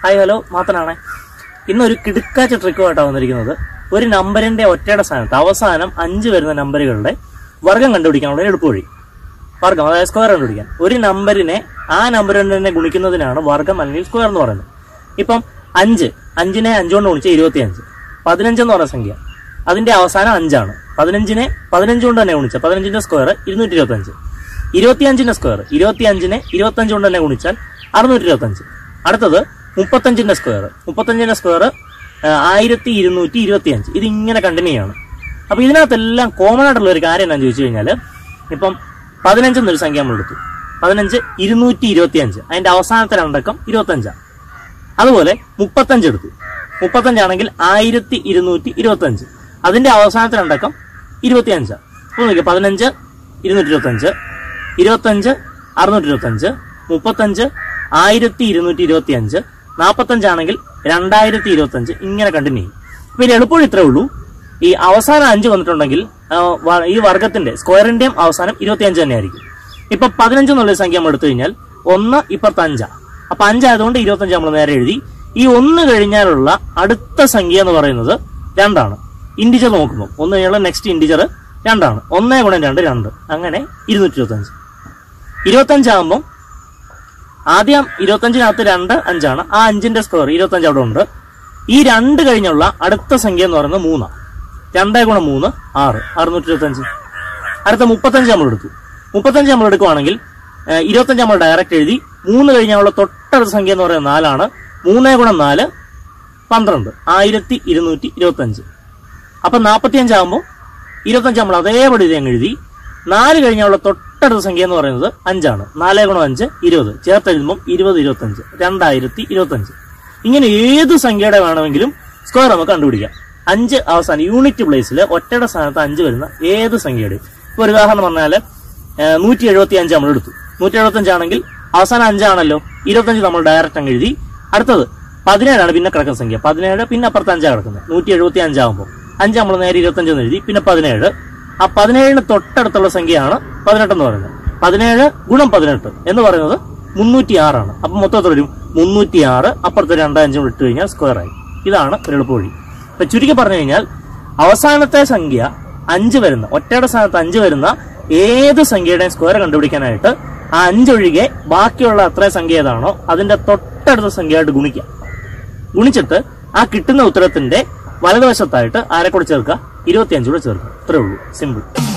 Hi hello മാത്തനാണേ. ഇന്നൊരു കിടുക്കാച്ച ട്രിക്കുമായിട്ടാണ് വന്നിരിക്കുന്നത്. ഒരു നമ്പറിന്റെ ഒറ്റയുടെ സ്ഥാനത്ത് അവസാനം 5 വരുന്ന നമ്പറുകളുടെ വർഗം കണ്ടുപിടിക്കാനുള്ള എളുപ്പവഴി. വർഗം, അതായത് സ്ക്വയർ കണ്ടുപിടിക്കാൻ. ഒരു നമ്പറിനെ ആ നമ്പർ തന്നെ ഗുണിക്കുന്നതിനാണ് വർഗം അല്ലെങ്കിൽ സ്ക്വയർ എന്ന് പറയുന്നത്. ഇപ്പം 5, 5നെ 5 കൊണ്ട് ഗുണിച്ച 25. 15 എന്ന് പറയുന്ന സംഖ്യ, അതിന്റെ അവസാനം 5 ആണ്. 15നെ 15 കൊണ്ട് തന്നെ ഗുണിച്ച 15ന്റെ സ്ക്വയർ 225. 25ന്റെ സ്ക്വയർ 25നെ 25 കൊണ്ട് തന്നെ ഗുണിച്ചാൽ 625. അടുത്തത് 35ന്റെ സ്ക്വയർ 1225. ഇതിങ്ങനെ കണ്ടിന്യൂ ആണ്. അപ്പൊ ഇതിനകത്തെല്ലാം കോമൺ ആയിട്ടുള്ള ഒരു കാര്യം എന്താണെന്ന് ചോദിച്ചു കഴിഞ്ഞാൽ, ഇപ്പം 15 എന്നൊരു സംഖ്യ നമ്മൾ എടുത്തു. 15 225, അതിന്റെ അവസാനത്തെ രണ്ടക്കം 25. അതുപോലെ 35 എടുത്തു. 35 ആണെങ്കിൽ 1225, അതിന്റെ അവസാനത്തെ രണ്ടക്കം 25. അപ്പൊ നോക്കിയാൽ 15 225, 25 625, 35 1225, 45 ആണെങ്കിൽ 2025. ഇങ്ങനെ കണ്ടിന്യൂ ചെയ്യും. പിന്നെ എളുപ്പവഴി ഇത്രേ ഉള്ളൂ. ഈ അവസാനം 5 വന്നിട്ടുണ്ടെങ്കിൽ ഈ വർഗത്തിന്റെ സ്ക്വയറിന്റെയും അവസാനം 25 തന്നെയായിരിക്കും. ഇപ്പൊ 15 എന്നുള്ള സംഖ്യ നമ്മൾ എടുത്തു കഴിഞ്ഞാൽ 1 ഇപ്പുറത്ത് 5. അപ്പൊ 5 ആയതുകൊണ്ട് 25 നമ്മൾ നേരെ എഴുതി. ഈ 1 കഴിഞ്ഞാലുള്ള അടുത്ത സംഖ്യ എന്ന് പറയുന്നത് 2 ആണ്. ഇൻഡിജർ നോക്കുമ്പോൾ 1 കഴിഞ്ഞാൽ നെക്സ്റ്റ് ഇൻഡിജർ 2 ആണ്. 1 ഗുണം 2 2. അങ്ങനെ 225. 25 ആകുമ്പോൾ ആദ്യം 25നകത്ത് 2 5 ആണ്. ആ 5ന്റെ സ്ക്വയർ 25 അവിടെ ഉണ്ട്. ഈ 2 കഴിഞ്ഞുള്ള അടുത്ത സംഖ്യ എന്ന് പറയുന്നത് 3. 2 ഗുണം 3 6, 625. അടുത്ത 35 നമ്മൾ എടുത്തു. 35 നമ്മൾ എടുക്കുവാണെങ്കിൽ 25 നമ്മൾ ഡയറക്റ്റ് എഴുതി. 3 കഴിഞ്ഞുള്ള തൊട്ടടുത്ത സംഖ്യ എന്ന് പറയുന്നത് 4 ആണ്. 3 ഗുണം 4 12, 1225. അപ്പൊ 45 ആകുമ്പോൾ 25 നമ്മൾ അതേപടി ഇത് അങ്ങ് എഴുതി. 4 കഴിഞ്ഞുള്ള തൊട്ടടുത്ത സംഖ്യ എന്ന് പറയുന്നത് 5 ആണ്. 4 ഗുണം 5 20, ചേർത്ത് എഴുതുമ്പോൾ 20 25, 2025. ഇങ്ങനെ ഏത് സംഖ്യയുടെ വേണമെങ്കിലും സ്ക്വയർ നമുക്ക് കണ്ടുപിടിക്കാം. 5 അവസാനം യൂണിറ്റ് പ്ലേസിൽ ഒറ്റയുടെ സ്ഥാനത്ത് 5 വരുന്ന ഏത് സംഖ്യയുടെയും. ഇപ്പൊ ഒരു ഉദാഹരണം പറഞ്ഞാൽ 175 നമ്മൾ എടുത്തു. 175 ആണെങ്കിൽ അവസാനം 5 ആണല്ലോ. 25 നമ്മൾ ഡയറക്റ്റ് അങ്ങ് എഴുതി. അടുത്തത് 17 ആണ് പിന്നെ കിടക്കുന്ന സംഖ്യ. 17 പിന്നെ അപ്പുറത്ത് 5 കിടക്കുന്നത്. 175 ആകുമ്പോൾ 5 നമ്മൾ നേരെ 25 എന്ന് എഴുതി. പിന്നെ 17. ആ 17ന് തൊട്ടടുത്തുള്ള സംഖ്യയാണ് 18 എന്ന് പറയുന്നത്. 17 ഗുണം 18 എന്ന് പറയുന്നത് 306 ആണ്. അപ്പൊ മൊത്തത്തിൽ വരും 306. അപ്പുറത്ത് 2 5 ഇട്ട് കഴിഞ്ഞാൽ സ്ക്വയർ ആയി. ഇതാണ് ഒരു എളുപ്പവഴി. ഇപ്പൊ ചുരുക്കി പറഞ്ഞു കഴിഞ്ഞാൽ അവസാനത്തെ സംഖ്യ 5 വരുന്ന, ഒറ്റയുടെ സ്ഥാനത്ത് 5 വരുന്ന ഏത് സംഖ്യയുടെയും സ്ക്വയർ കണ്ടുപിടിക്കാനായിട്ട് ആ 5 ഒഴികെ ബാക്കിയുള്ള അത്രയും സംഖ്യ ഏതാണോ അതിന്റെ തൊട്ടടുത്ത സംഖ്യയായിട്ട് ഗുണിക്കുക. ഗുണിച്ചിട്ട് ആ കിട്ടുന്ന ഉത്തരത്തിന്റെ വലതുവശത്തായിട്ട് ആരെ കൂടെ ചേർക്കുക? 25 കൂടെ ചേർക്കുക. ഇത്രേ ഉള്ളൂ. സിമ്പിൾ.